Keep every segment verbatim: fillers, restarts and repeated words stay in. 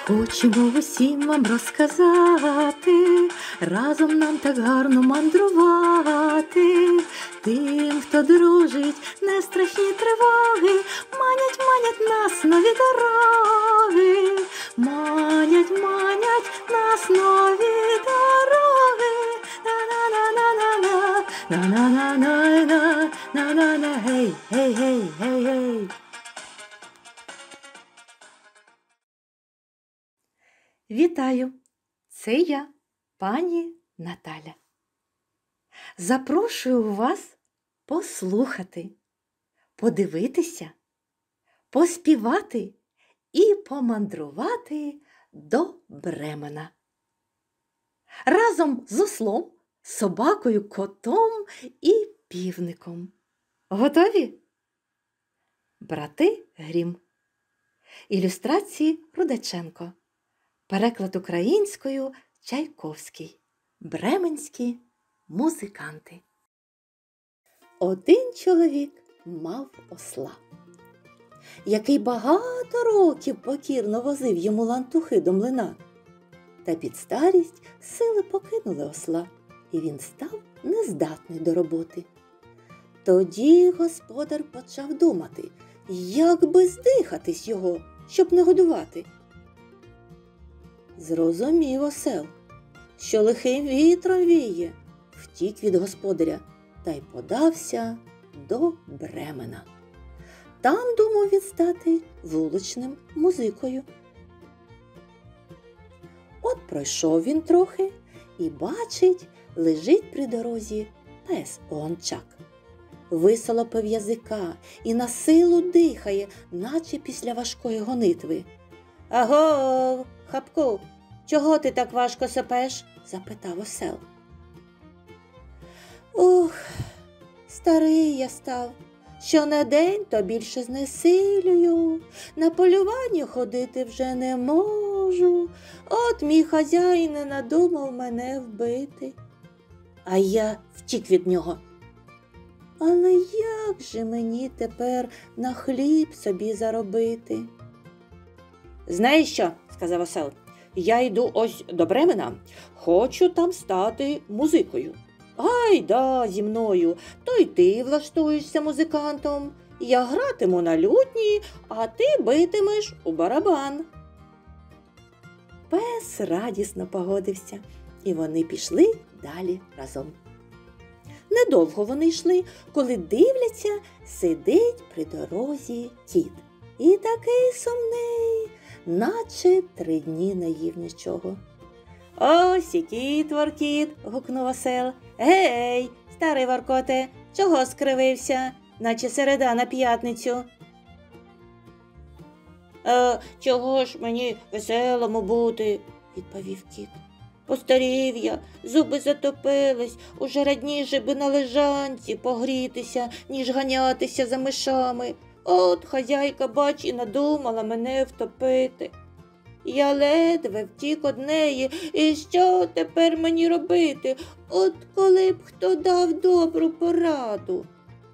Хочемо усім вам розказати, разом нам так гарно мандрувати. Тим, хто дружить, не страшні тривоги, манять, манять нас нові дороги, манять, манять нас нові дороги. На-на-на-на-на-на, на-на-на-на-на, на-на-на, гей, гей, гей, гей, гей. Вітаю! Це я, пані Наталя. Запрошую вас послухати, подивитися, поспівати і помандрувати до Бремена. Разом з ослом, собакою, котом і півником. Готові? Брати Грім. Ілюстрації Рудаченко. Переклад українською Чайковський. Бременські музиканти. Один чоловік мав осла, який багато років покірно возив йому лантухи до млина. Та під старість сили покинули осла, і він став нездатний до роботи. Тоді господар почав думати, як би здихатись його, щоб не годувати. Зрозумів осел, що лихим вітром віє, втік від господаря та й подався до Бремена. Там думав він стати вуличним музикою. От пройшов він трохи і бачить, лежить при дорозі пес Огончак. Висолопив язика і на силу дихає, наче після важкої гонитви. «Агов, хапку, чого ти так важко сопеш?» – запитав осел. «Ух, старий я став, що на день то більше знесилюю, на полювання ходити вже не можу, от мій хазяїн не надумав мене вбити, а я втік від нього. Але як же мені тепер на хліб собі заробити?» «Знаєш що?» – сказав осел. «Я йду ось до Бремена, хочу там стати музикою. Гайда зі мною, то й ти влаштуєшся музикантом. Я гратиму на лютні, а ти битимеш у барабан». Пес радісно погодився, і вони пішли далі разом. Недовго вони йшли, коли дивляться, сидить при дорозі кіт. І такий сумний, наче три дні не їв нічого. «Ось і кіт, воркіт!» – гукнув осел. «Гей, старий воркоте, чого скривився, наче середа на п'ятницю?» «А чого ж мені веселому бути?» – відповів кіт. «Постарів я, зуби затопились, уже радніше би на лежанці погрітися, ніж ганятися за мишами. От хазяйка, бач, і надумала мене втопити. Я ледве втік од неї, і що тепер мені робити? От коли б хто дав добру пораду».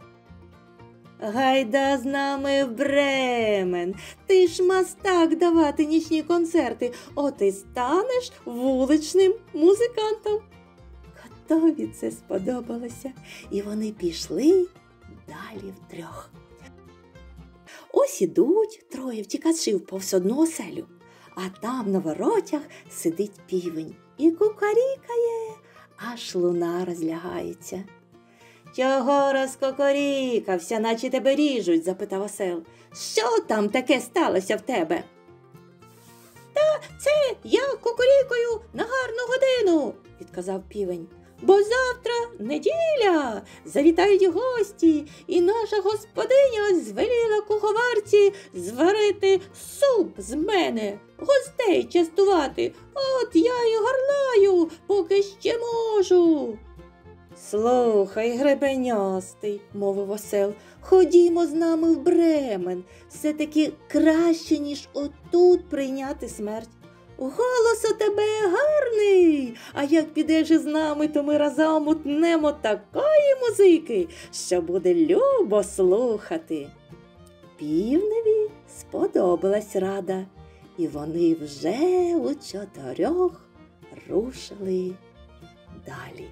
«Гайда з нами в Бремен, ти ж мастак давати нічні концерти, от і станеш вуличним музикантом». Котові це сподобалося, і вони пішли далі втрьох. Ось ідуть троє втікачів повз одну оселю, а там на воротях сидить півень і кукарікає, аж луна розлягається. «Чого розкокорікався, наче тебе ріжуть?» – запитав осел. «Що там таке сталося в тебе?» «Та це я кукурікаю на гарну годину», – відказав півень. «Бо завтра неділя, завітають гості, і наша господиня звеліла куховарці зварити суп з мене, гостей частувати. От я й горлаю, поки ще можу». «Слухай, гребенястий», – мовив осел, – «ходімо з нами в Бремен, все-таки краще, ніж отут прийняти смерть. Голос у тебе гарний, а як підеш із нами, то ми разом утнемо такої музики, що буде любо слухати». Півневі сподобалась рада, і вони вже у чотирьох рушили далі.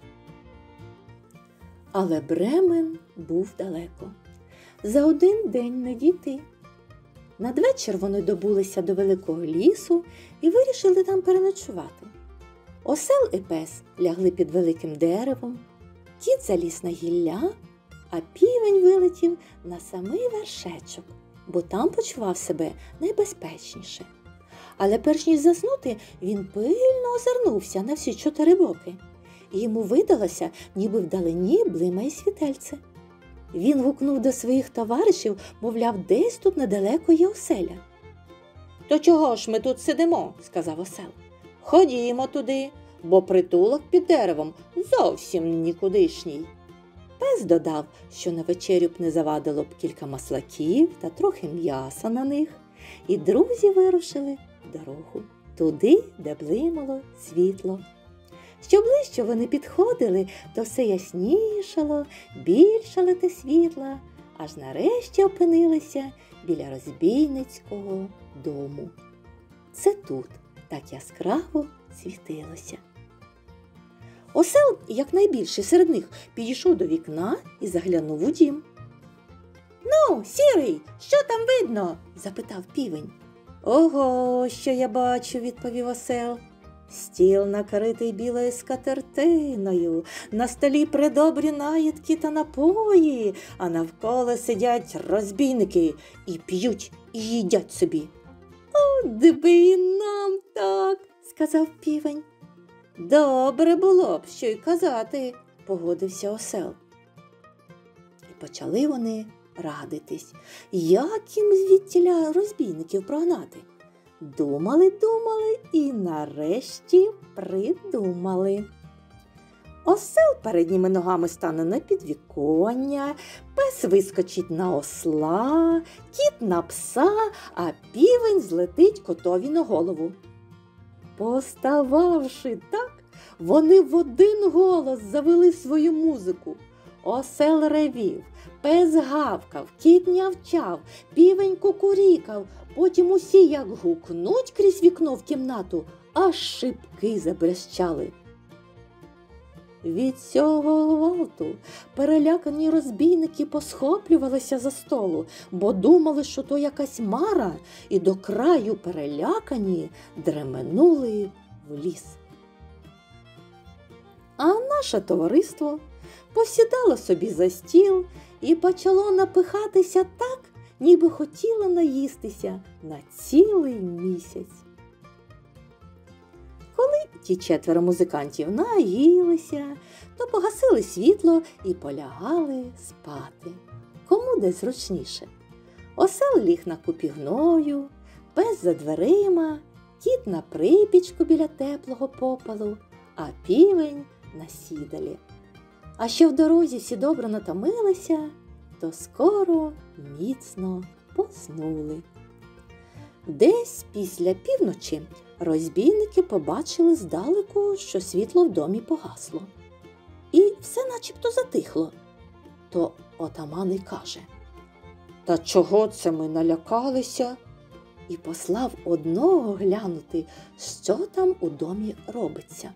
Але Бремен був далеко. За один день не дійти. Надвечір вони добулися до великого лісу і вирішили там переночувати. Осел і пес лягли під великим деревом, кіт заліз на гілля, а півень вилетів на самий вершечок, бо там почував себе найбезпечніше. Але перш ніж заснути, він пильно озирнувся на всі чотири боки. І йому видалося, ніби вдалині блимає світельце. Він гукнув до своїх товаришів, мовляв, десь тут недалеко є оселя. «То чого ж ми тут сидимо?» – сказав осел. «Ходімо туди, бо притулок під деревом зовсім нікудишній». Пес додав, що на вечерю б не завадило б кілька маслаків та трохи м'яса на них. І друзі вирушили в дорогу, туди, де блимало світло. Що ближче вони підходили, то все яснішало, більшало те світла, аж нарешті опинилися біля розбійницького дому. Це тут так яскраво світилося. Осел, як найбільший серед них, підійшов до вікна і заглянув у дім. «Ну, сірий, що там видно?» – запитав півень. «Ого, що я бачу!» – відповів осел. «Стіл накритий білою скатертиною, на столі придобрі наїдки та напої, а навколо сидять розбійники і п'ють, і їдять собі». «О, диби і нам так!» – сказав півень. «Добре було б, що й казати», – погодився осел. І почали вони радитись, як їм звідтіля розбійників прогнати. Думали, думали і нарешті придумали. Осел передніми ногами стане на підвіконня, пес вискочить на осла, кіт на пса, а півень злетить котові на голову. Постававши так, вони в один голос завели свою музику. Осел ревів, пес гавкав, кіт нявчав, півень кукурікав, потім усі як гукнуть крізь вікно в кімнату, аж шибки забрещали. Від цього гвалту перелякані розбійники посхоплювалися за столу, бо думали, що то якась мара, і до краю перелякані дременули в ліс. А наше товариство посідало собі за стіл і почало напихатися так, ніби хотіло наїстися на цілий місяць. Коли ті четверо музикантів наїлися, то погасили світло і полягали спати. Кому де зручніше. Осел ліг на купі гною, пес за дверима, кіт на припічку біля теплого попелу, а півень на сідалі. А що в дорозі всі добре натомилися, то скоро міцно поснули. Десь після півночі розбійники побачили здалеку, що світло в домі погасло. І все начебто затихло. То отаман і каже: «Та чого це ми налякалися?» І послав одного глянути, що там у домі робиться.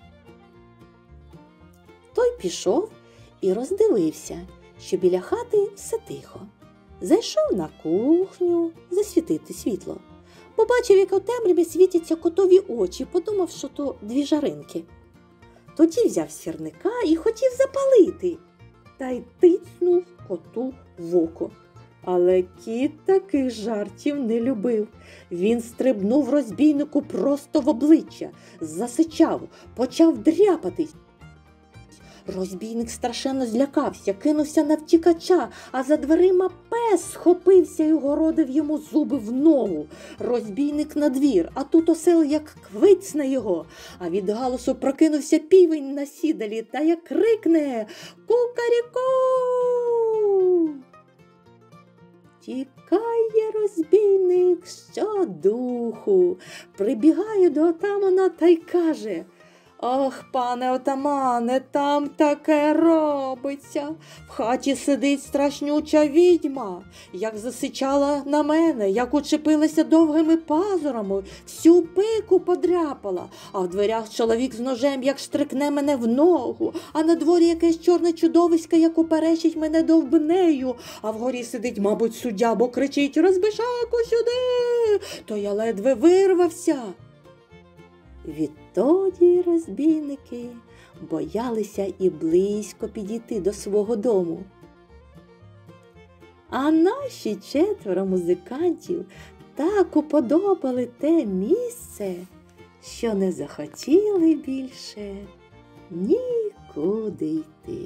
Той пішов і роздивився, що біля хати все тихо. Зайшов на кухню засвітити світло. Побачив, як у темряві світяться котові очі, подумав, що то дві жаринки. Тоді взяв сірника і хотів запалити, та й тицнув коту в око. Але кіт таких жартів не любив. Він стрибнув розбійнику просто в обличчя, засичав, почав дряпатись. Розбійник страшенно злякався, кинувся на втікача, а за дверима пес схопився і городив йому зуби в ногу. Розбійник на двір, а тут осел як квицне його, а від галасу прокинувся півень на сідалі та як крикне: «Кукаріку!» Тікає розбійник щодуху, прибігає до отамана та й каже: Ох, пане отамане, там таке робиться. В хаті сидить страшнюча відьма, як засичала на мене, як учепилася довгими пазурами, всю пику подряпала, а в дверях чоловік з ножем, як штрикне мене в ногу, а на дворі якесь чорне чудовисько, як уперечить мене довбнею, а вгорі сидить, мабуть, суддя, бо кричить: «Розбишаку сюди!» То я ледве вирвався. Відтоді розбійники боялися і близько підійти до свого дому. А наші четверо музикантів так уподобали те місце, що не захотіли більше нікуди йти.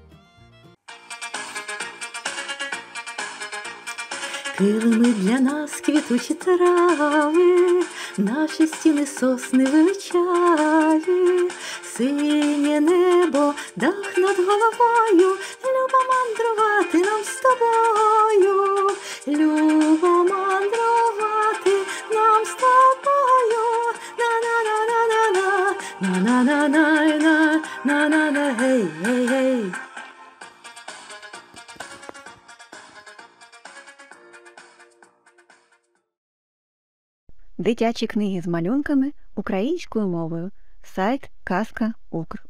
Килими для нас квітучі трави, наші стіни сосни величаві, синє небо, дах над головою, любо мандрувати нам з тобою, любо мандрувати нам з тобою, на-на-на-на-на-на, на-на-на-на-на, на-на-на, гей-гей-гей. Дитячі книги з малюнками українською мовою. Сайт Казка Укр.